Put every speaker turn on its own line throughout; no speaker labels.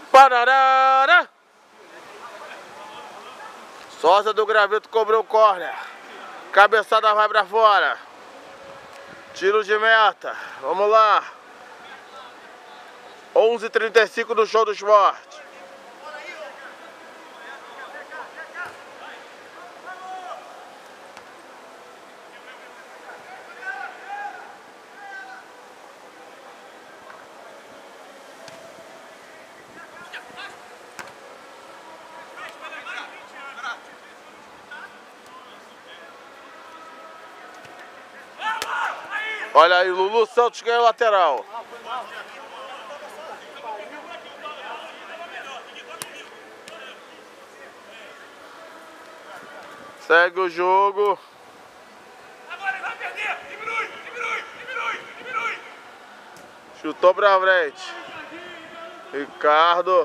Pararara! Sósia do Graveto cobrou o córner. Cabeçada vai pra fora. Tiro de meta. Vamos lá. 11h35 do Show do Esporte. Olha aí, Lulu Santos ganhou lateral. Segue o jogo.
Agora ele vai perder. Diminui.
Chutou pra frente. Ricardo.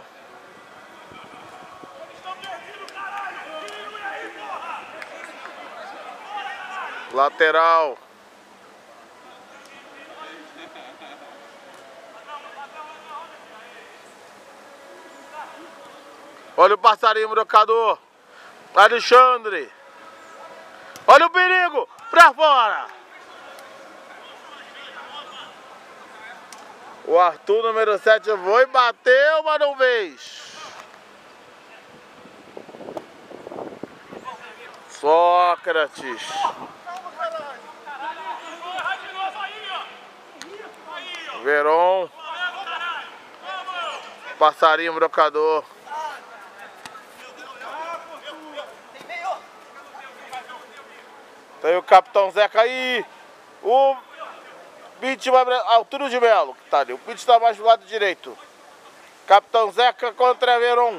Lateral. Olha o passarinho brocador. Alexandre. Olha o perigo. Pra fora. O Arthur, número 7, foi, bateu, mas não fez. Sócrates. Veron. Passarinho brocador. Tem o Capitão Zeca aí. O Pitch vai pra altura de Melo, que tá ali. O Pitch tá mais do lado direito. Capitão Zeca contra Veron.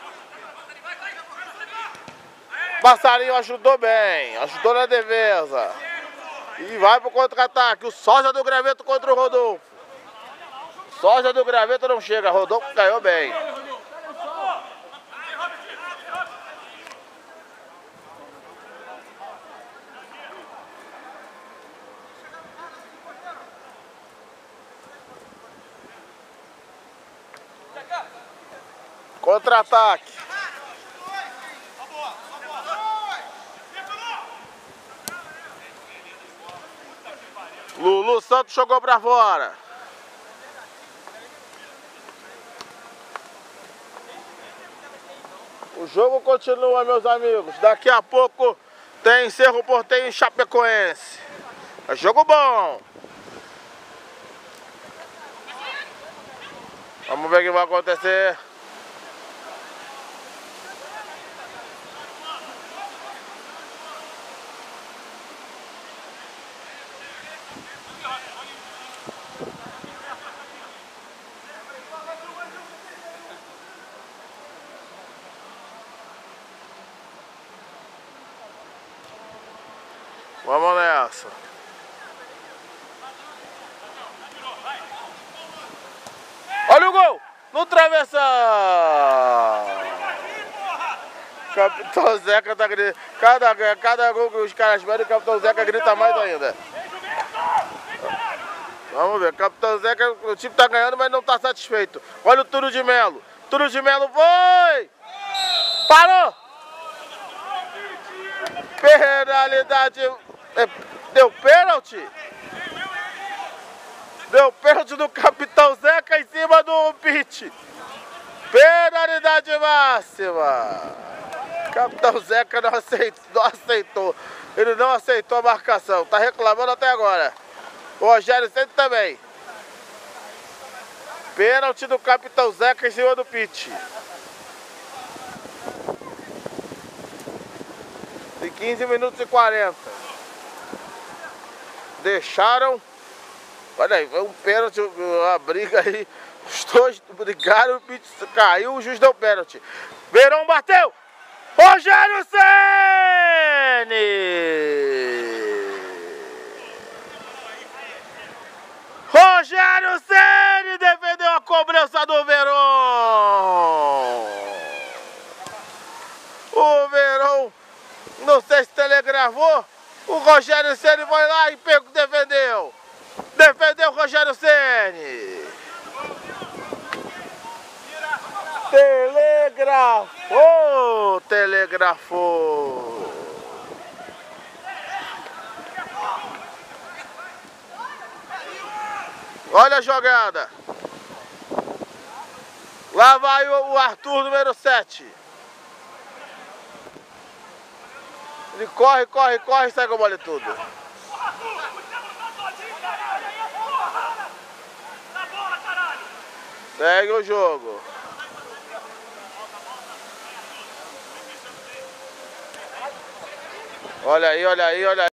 Passarinho ajudou bem. Ajudou na defesa. E vai pro contra-ataque. O Sósia do Graveto contra o Rodolfo. Sósia do Graveto não chega. Rodolfo caiu bem. Contra-ataque. Lulu Santos jogou pra fora. O jogo continua, meus amigos. Daqui a pouco tem Cerro Porteño e Chapecoense. É jogo bom. Vamos ver o que vai acontecer. Vamos nessa. Olha o gol! No travessão! Capitão Zeca tá gritando. Cada gol que os caras pedem, o Capitão Zeca grita mais ainda. Vamos ver, Capitão Zeca, o time tá ganhando, mas não tá satisfeito. Olha o Túlio de Melo. Túlio de Melo foi! Parou! Penalidade. Deu pênalti? Deu pênalti do Capitão Zeca em cima do Pitch. Penalidade máxima. Capitão Zeca não aceitou. Ele não aceitou a marcação. Tá reclamando até agora. O Rogério Ceni também. Pênalti do Capitão Zeca em cima do Pitch. De 15 minutos e 40. Deixaram. Olha aí, foi um pênalti, uma briga aí. Os dois brigaram, o Pitch caiu, o juiz deu pênalti. Verão bateu! Rogério Ceni! Rogério Ceni defendeu a cobrança do Veron! O Veron, não sei se telegravou, o Rogério Ceni foi lá e defendeu. Defendeu o Rogério Ceni. Telegrafou! Telegrafou! Olha a jogada! Lá vai o Arthur, número 7. Ele corre, corre, corre e sai com a bola e tudo. Segue o jogo. Olha aí, olha aí, olha aí.